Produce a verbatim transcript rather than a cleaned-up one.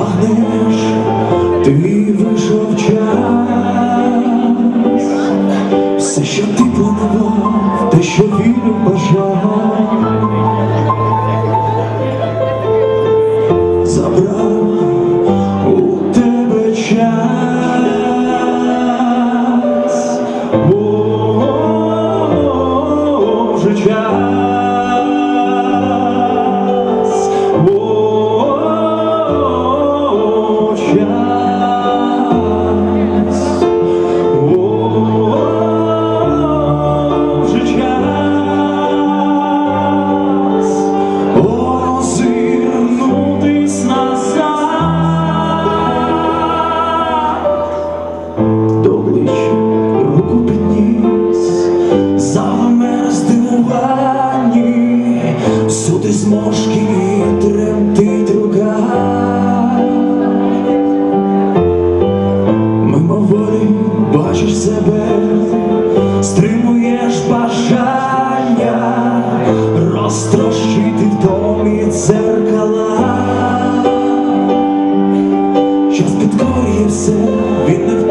прагнеш, ти вийшов час. Все, що ти планував, те, що вірив, бажав, забрав у тебе час. О, вже час. О, час. О, вже час. Озирнутись назад. До обличчя руку підніс, завмер здивуванні, всюди зморшки і тремтить рука. Мимоволі бачиш себе, стримуєш бажання розтрощити в домі дзеркала. Час підкорює все, він не